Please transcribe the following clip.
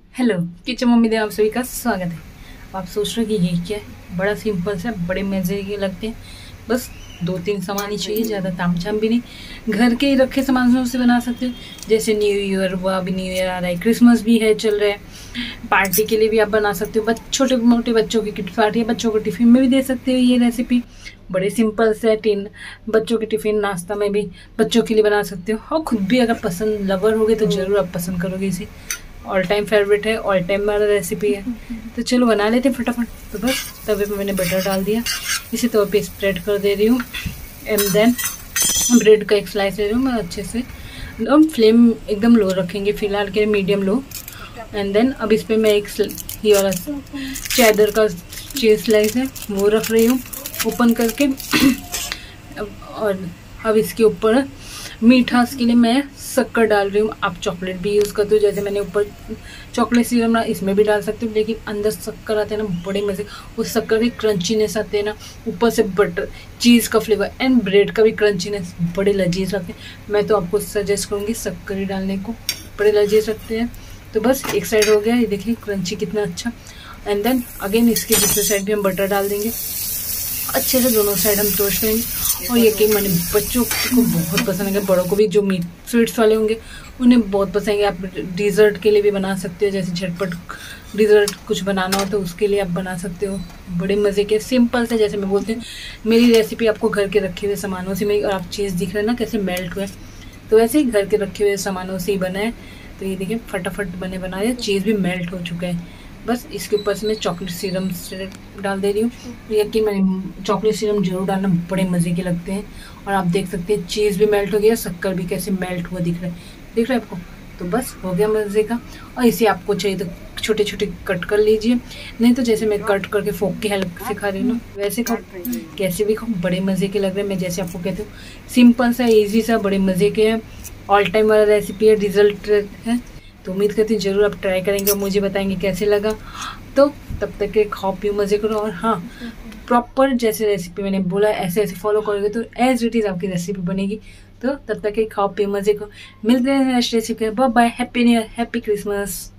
Hello kitchen mummy में आप सभी का स्वागत है। आप सोच रहे हो कि ये क्या है? बड़ा सिंपल सा, बड़े मज़े के लगते हैं। बस दो तीन सामान ही चाहिए, ज़्यादा तामझाम भी नहीं। घर के ही रखे सामानों से बना सकते हो। जैसे न्यू ईयर हुआ, अभी न्यू ईयर आ रहा है, क्रिसमस भी है चल रहा है, पार्टी के लिए भी आप बना सकते हो। छोटे मोटे बच्चों की किट पार्टी है, बच्चों को टिफ़िन में भी दे सकते हो। ये रेसिपी बड़े सिंपल से टिन बच्चों के टिफ़िन नाश्ता में भी बच्चों के लिए बना सकते हो, और खुद भी अगर पसंद लवर होगे तो ज़रूर आप पसंद करोगे इसे। ऑल टाइम फेवरेट है, ऑल टाइम वाला रेसिपी है। तो चलो बना लेते हैं फटाफट। तो बस तवे पे मैंने बटर डाल दिया, इसे तवे पे स्प्रेड कर दे रही हूँ। एंड देन ब्रेड का एक स्लाइस ले रही हूँ मैं अच्छे से। हम फ्लेम एकदम लो रखेंगे फिलहाल के, मीडियम लो। एंड देन अब इस पर मैं एक ये वाला चेडर का चीज स्लाइस है वो रख रही हूँ ओपन करके। और अब इसके ऊपर मीठास के लिए मैं शक्कर डाल रही हूँ। आप चॉकलेट भी यूज़ करते हो, जैसे मैंने ऊपर चॉकलेट सिरप ना इसमें भी डाल सकते हो, लेकिन अंदर शक्कर आते हैं ना, बड़े मज़े। उस शक्कर की क्रंचीनेस आते हैं ना, ऊपर से बटर चीज़ का फ्लेवर एंड ब्रेड का भी क्रंचीनेस, बड़े लजीज लगते हैं। मैं तो आपको सजेस्ट करूँगी शक्कर ही डालने को, बड़े लजीज लगते हैं। तो बस एक साइड हो गया, ये देखिए क्रंची कितना अच्छा। एंड देन अगेन इसके दूसरे साइड भी हम बटर डाल देंगे अच्छे से, दोनों साइड हम टोस्ट करेंगे। और ये केक मैंने बच्चों को बहुत पसंद है, बड़ों को भी, जो मीट स्वीट्स वाले होंगे उन्हें बहुत पसंद है। आप डिज़र्ट के लिए भी बना सकते हो, जैसे झटपट डिज़र्ट कुछ बनाना हो तो उसके लिए आप बना सकते हो। बड़े मज़े के सिंपल से, जैसे मैं बोलती हूँ मेरी रेसिपी आपको घर के रखे हुए सामानों से मेरी, और आप चीज़ दिख रहे हैं ना कैसे मेल्ट हुआ है, तो ऐसे ही घर के रखे हुए सामानों से ही बना है। तो ये देखिए फटाफट बनाया, चीज़ भी मेल्ट हो चुका है। बस इसके ऊपर से मैं चॉकलेट सीरम डाल दे रही हूँ। यकीन मैंने चॉकलेट सीरम जरूर डालना, बड़े मज़े के लगते हैं। और आप देख सकते हैं चीज़ भी मेल्ट हो गया, शक्कर भी कैसे मेल्ट हुआ दिख रहा है आपको। तो बस हो गया मज़े का। और इसे आपको चाहिए तो छोटे छोटे कट कर लीजिए, नहीं तो जैसे मैं कट करके फोक के हेल्प से खा रही हूँ ना, वैसे खाओ, कैसे भी खाओ, बड़े मज़े के लग रहे हैं। मैं जैसे आपको कहती हूँ सिंपल सा, ईजी सा, बड़े मज़े के हैं। ऑल टाइम वाला रेसिपी है, रिजल्ट है। तो उम्मीद करती हूँ जरूर आप ट्राई करेंगे और मुझे बताएंगे कैसे लगा। तो तब तक के खाओ पियो मज़े करो। और हाँ, प्रॉपर जैसे रेसिपी मैंने बोला ऐसे ऐसे फॉलो करोगे तो एज इट इज़ आपकी रेसिपी बनेगी। तो तब तक के खाओ पियो मज़े करो। मिलते हैं next recipe. Bye bye, happy new year, happy Christmas.